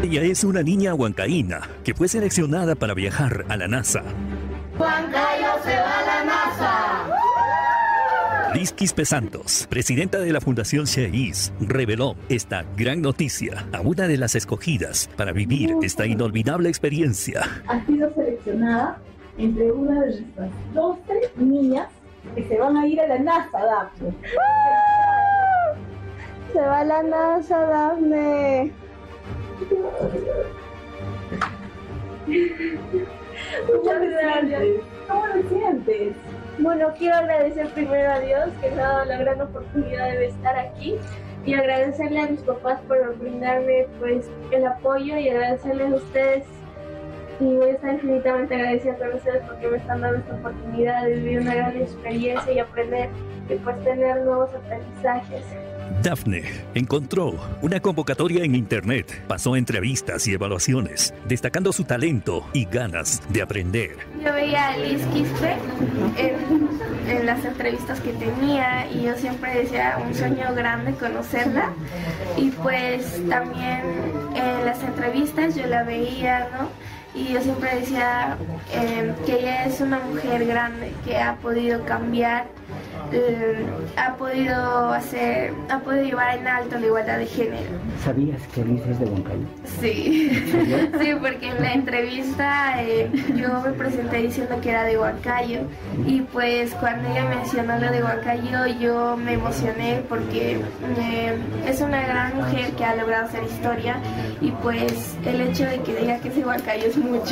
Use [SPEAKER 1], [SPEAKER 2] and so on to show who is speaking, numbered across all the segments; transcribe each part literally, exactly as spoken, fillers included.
[SPEAKER 1] Ella es una niña huancaína que fue seleccionada para viajar a la NASA.
[SPEAKER 2] ¡Huancayo se va a la NASA!
[SPEAKER 1] Liz Quispe Santos, presidenta de la Fundación Sheis, reveló esta gran noticia a una de las escogidas para vivir esta inolvidable experiencia.
[SPEAKER 3] Ha sido seleccionada entre una de nuestras doce niñas que se van a ir a la NASA, Dafne.
[SPEAKER 4] Se va a la NASA, Dafne.
[SPEAKER 3] Muchas gracias. ¿Cómo lo sientes?
[SPEAKER 4] Bueno, quiero agradecer primero a Dios que me ha dado la gran oportunidad de estar aquí y agradecerle a mis papás por brindarme pues el apoyo y agradecerles a ustedes, y voy a estar infinitamente agradecida con ustedes porque me están dando esta oportunidad de vivir una gran experiencia y aprender y pues tener nuevos aprendizajes.
[SPEAKER 1] Dafne encontró una convocatoria en internet, pasó entrevistas y evaluaciones, destacando su talento y ganas de aprender.
[SPEAKER 4] Yo veía a Liz Quispe en, en las entrevistas que tenía y yo siempre decía un sueño grande conocerla, y pues también en las entrevistas yo la veía, ¿no? Y yo siempre decía eh, que ella es una mujer grande que ha podido cambiar, eh, ha podido hacer, ha podido llevar en alto la igualdad de género.
[SPEAKER 5] ¿Sabías que Liz es de Huancayo?
[SPEAKER 4] Sí, sí, porque en la entrevista eh, yo me presenté diciendo que era de Huancayo, y pues cuando ella mencionó lo de Huancayo yo me emocioné porque eh, es una gran mujer que ha logrado hacer historia, y pues el hecho de que diga que es de Huancayo es mucho.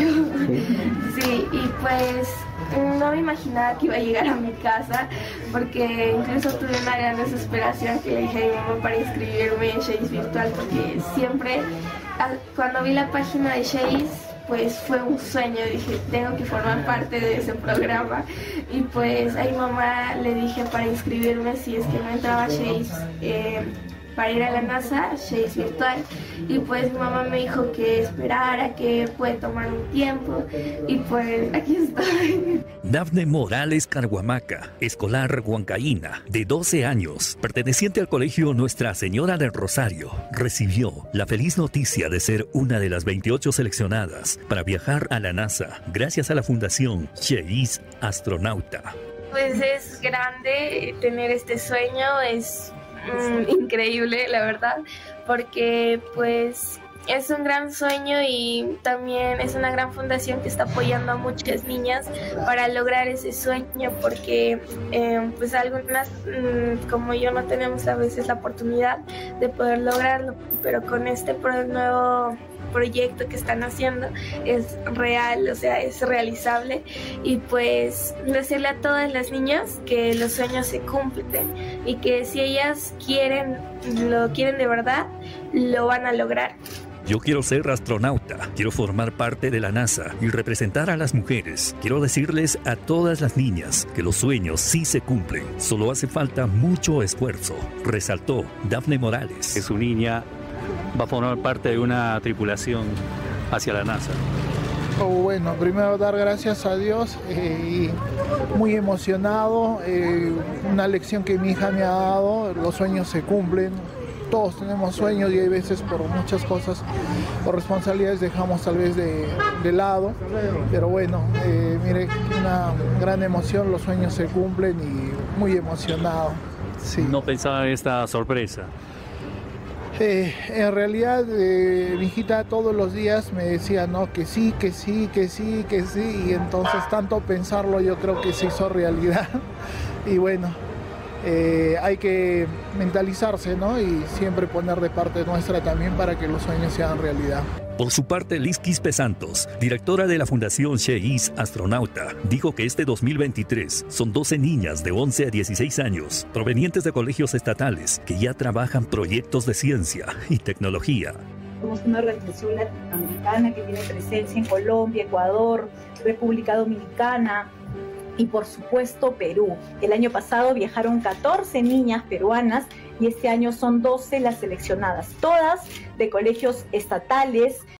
[SPEAKER 4] Sí, y pues no me imaginaba que iba a llegar a mi casa, porque incluso tuve una gran desesperación que le dije a mi mamá para inscribirme en Sheis Virtual, porque siempre cuando vi la página de Sheis pues fue un sueño, dije tengo que formar parte de ese programa, y pues a mi mamá le dije para inscribirme si es que no entraba a Sheis eh, para ir a la NASA, Sheis Virtual, y pues mi mamá me dijo que esperara, que puede tomar un tiempo, y pues aquí estoy.
[SPEAKER 1] Dafne Morales Carhuamaca, escolar huancaína de doce años, perteneciente al colegio Nuestra Señora del Rosario, recibió la feliz noticia de ser una de las veintiocho seleccionadas para viajar a la NASA gracias a la Fundación Sheis Astronauta.
[SPEAKER 4] Pues es grande tener este sueño, es Mm, increíble, la verdad, porque pues es un gran sueño y también es una gran fundación que está apoyando a muchas niñas para lograr ese sueño, porque eh, pues algunas mm, como yo no tenemos a veces la oportunidad de poder lograrlo, pero con este pro nuevo proyecto que están haciendo es real, o sea, es realizable, y pues decirle a todas las niñas que los sueños se cumplen y que si ellas quieren, lo quieren de verdad, lo van a lograr.
[SPEAKER 1] Yo quiero ser astronauta, quiero formar parte de la NASA y representar a las mujeres. Quiero decirles a todas las niñas que los sueños sí se cumplen, solo hace falta mucho esfuerzo, resaltó Dafne Morales.
[SPEAKER 6] Que su niña va a formar parte de una tripulación hacia la NASA.
[SPEAKER 7] Oh, bueno, primero dar gracias a Dios, eh, y muy emocionado, eh, una lección que mi hija me ha dado, los sueños se cumplen, todos tenemos sueños y hay veces por muchas cosas, por responsabilidades dejamos tal vez de, de lado, pero bueno, eh, mire, una gran emoción, los sueños se cumplen y muy emocionado. Sí.
[SPEAKER 6] ¿No pensaba en esta sorpresa?
[SPEAKER 7] Eh, en realidad, eh, mi hijita todos los días me decía, no, que sí, que sí, que sí, que sí, y entonces tanto pensarlo yo creo que se hizo realidad. Y bueno, eh, hay que mentalizarse, ¿no? Y siempre poner de parte nuestra también para que los sueños sean realidad.
[SPEAKER 1] Por su parte, Liz Quispe Santos, directora de la Fundación Sheis Astronauta, dijo que este dos mil veintitrés son doce niñas de once a dieciséis años, provenientes de colegios estatales, que ya trabajan proyectos de ciencia y tecnología.
[SPEAKER 3] Somos una organización latinoamericana que tiene presencia en Colombia, Ecuador, República Dominicana y por supuesto Perú. El año pasado viajaron catorce niñas peruanas y este año son doce las seleccionadas, todas de colegios estatales